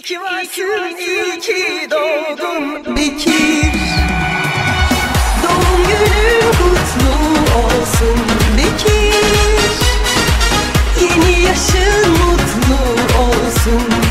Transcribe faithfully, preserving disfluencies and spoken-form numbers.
İyi ki varsın, iyi ki doğdun Bekir. Doğum günün kutlu olsun Bekir. Yeni yaşın mutlu olsun